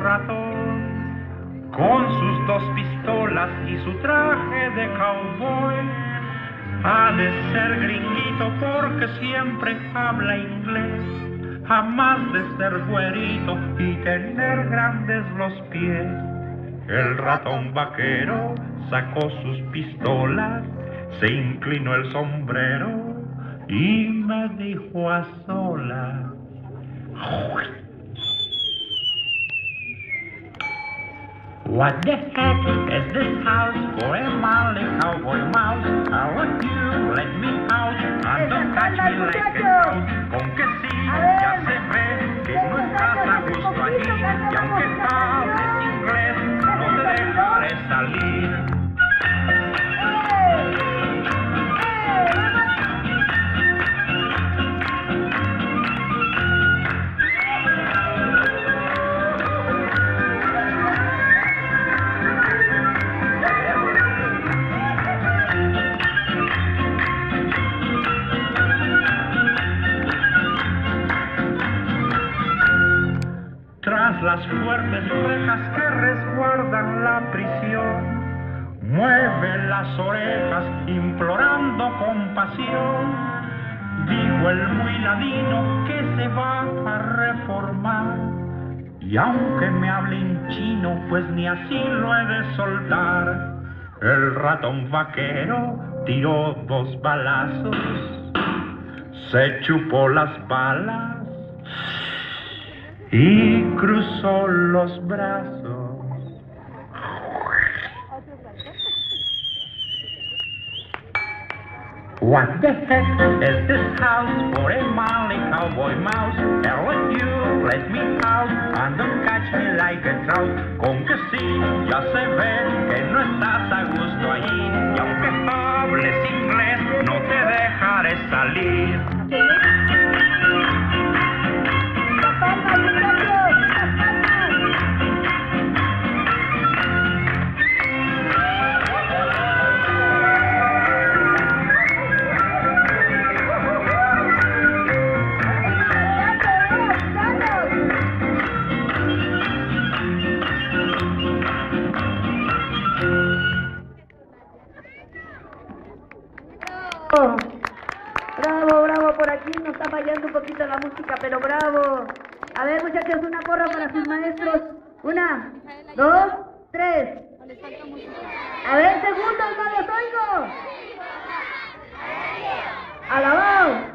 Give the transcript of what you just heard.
ratón, con sus 2 pistolas y su traje de cowboy. Ha de ser gringuito porque siempre habla inglés, jamás de ser güerito y tener grandes los pies. El ratón vaquero sacó sus pistolas, se inclinó el sombrero y me dijo a solas: What the heck is this house for a manly cowboy mouse? How would you let me out and don't catch me like a mouse? Con que sí, ya se ve que no estás a gusto aquí, y aunque hables inglés, no te dejaré salir. Tras las fuertes rejas que resguardan la prisión, mueve las orejas implorando compasión. Dijo el muy ladino que se va a reformar, y aunque me hable en chino, pues ni así lo he de soltar. El ratón vaquero tiró 2 balazos, se chupó las balas y cruzó los brazos. What the heck is this house for a manly cowboy mouse? Hell with you, let me out and don't catch me like a trout. Con que sí, ya se ve que no estás a gusto allí, y aunque hables inglés, no te dejaré salir. Bravo, bravo, por aquí nos está fallando un poquito la música, pero bravo. A ver, muchachos, una porra para sus maestros. 1, 2, 3. A ver, segundos, no los oigo. Alabao.